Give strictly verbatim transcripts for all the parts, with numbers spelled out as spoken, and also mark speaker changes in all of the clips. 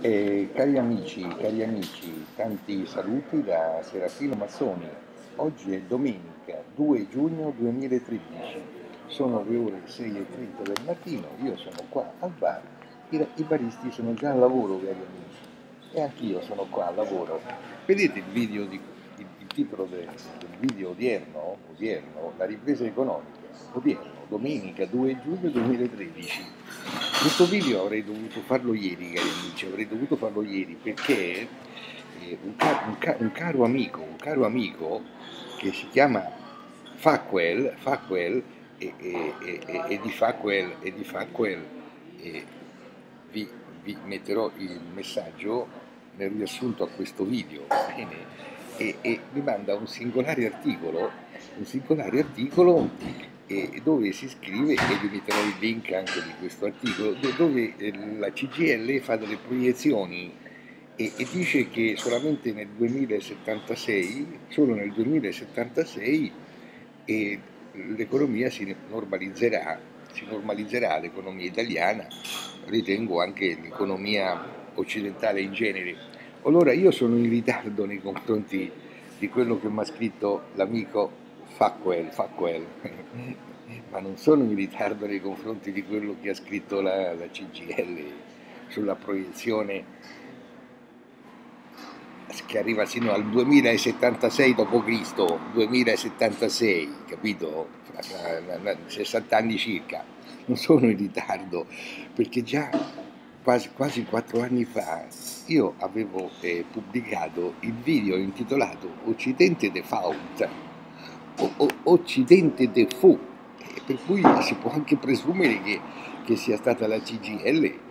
Speaker 1: Eh, cari amici, cari amici, tanti saluti da Serafino Mazzoni. Oggi è domenica due giugno duemilatredici, sono le ore sei e trenta del mattino, io sono qua al bar, i, i baristi sono già al lavoro, cari amici, e anch'io sono qua al lavoro. Vedete il video di, il, il titolo del, del video odierno, odierno, la ripresa economica, odierno, domenica due giugno duemilatredici. Questo video avrei dovuto farlo ieri, cari amici, avrei dovuto farlo ieri perché eh, un, ca- un ca- un caro amico, un caro amico che si chiama Fackwell, Fackwell e, e- e- e- e di Fackwell, e di Fackwell eh, vi, vi metterò il messaggio nel riassunto a questo video, bene? E, e mi manda un singolare articolo, un singolare articolo eh, dove si scrive, e vi metterò il link anche di questo articolo, do- dove eh, la C G I L fa delle proiezioni e, e dice che solamente nel duemilasettantasei, solo nel duemilasettantasei, eh, l'economia si normalizzerà, si normalizzerà l'economia italiana, ritengo anche l'economia occidentale in genere. Allora io sono in ritardo nei confronti di quello che mi ha scritto l'amico Fackwell, Fackwell. Ma non sono in ritardo nei confronti di quello che ha scritto la, la C G I L sulla proiezione che arriva sino al duemilasettantasei dopo Cristo, duemilasettantasei, capito? Fra, fra, fra sessanta anni circa. Non sono in ritardo, perché già quasi, quasi quattro anni fa io avevo eh, pubblicato il video intitolato Occidente default, o, o, Occidente default, per cui si può anche presumere che, che sia stata la C G I L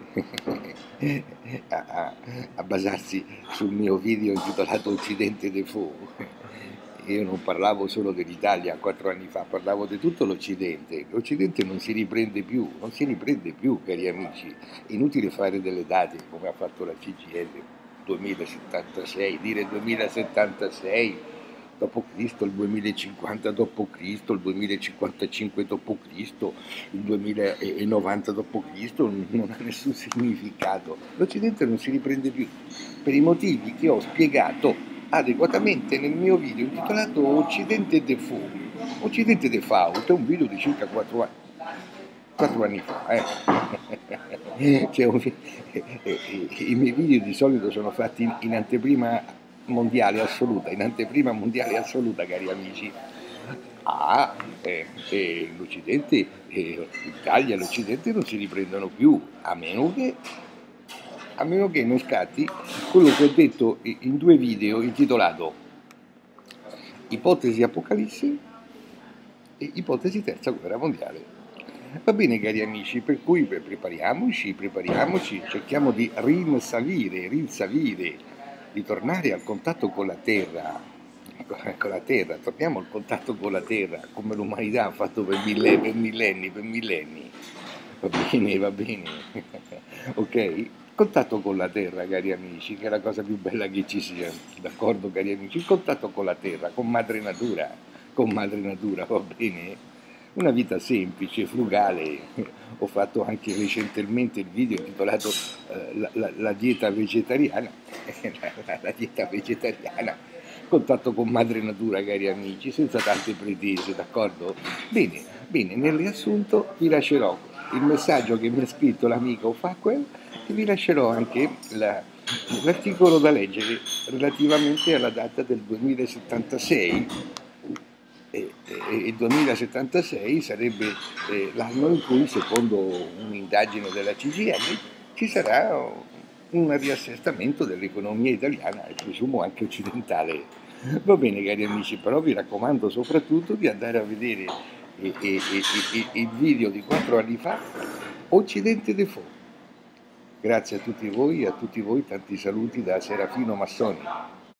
Speaker 1: a, a, a basarsi sul mio video intitolato Occidente default. Io non parlavo solo dell'Italia quattro anni fa, parlavo di tutto l'Occidente. L'Occidente non si riprende più, non si riprende più, cari amici. È inutile fare delle date come ha fatto la C G I L, duemilasettantasei, dire duemilasettantasei dopo Cristo, il duemilacinquanta dopo Cristo, il duemilacinquantacinque dopo Cristo, il duemilanovanta dopo Cristo, non ha nessun significato. L'Occidente non si riprende più, per i motivi che ho spiegato adeguatamente nel mio video intitolato Occidente default. Occidente default è un video di circa quattro anni. quattro anni fa, eh. Cioè, un, i miei video di solito sono fatti in, in anteprima mondiale assoluta, in anteprima mondiale assoluta, cari amici. Ah, eh, eh, l'Occidente, eh, l'Italia e l'Occidente non si riprendono più, a meno che, a meno che non scatti quello che ho detto in due video intitolato Ipotesi Apocalisse e Ipotesi Terza Guerra Mondiale. Va bene, cari amici, per cui prepariamoci, prepariamoci, cerchiamo di rinsalire, rinsalire, di tornare al contatto con la Terra, con la Terra, torniamo al contatto con la Terra, come l'umanità ha fatto per millenni, per millenni, per millenni. Va bene, va bene, ok? Contatto con la Terra, cari amici, che è la cosa più bella che ci sia, d'accordo, cari amici? Il contatto con la Terra, con Madre Natura, con Madre Natura, va bene? Una vita semplice, frugale. Ho fatto anche recentemente il video intitolato eh, la, la, la dieta vegetariana, la, la dieta vegetariana, contatto con Madre Natura, cari amici, senza tante pretese, d'accordo? Bene, bene, nel riassunto vi lascerò il messaggio che mi ha scritto l'amico Fackwell e vi lascerò anche la, l'articolo da leggere relativamente alla data del duemilasettantasei. E il duemilasettantasei sarebbe eh, l'anno in cui, secondo un'indagine della C G I L, ci sarà un riassestamento dell'economia italiana e presumo anche occidentale. Va bene, cari amici, però vi raccomando soprattutto di andare a vedere eh, eh, eh, eh, il video di quattro anni fa, Occidente default. Grazie a tutti voi e a tutti voi, tanti saluti da Serafino Mazzoni.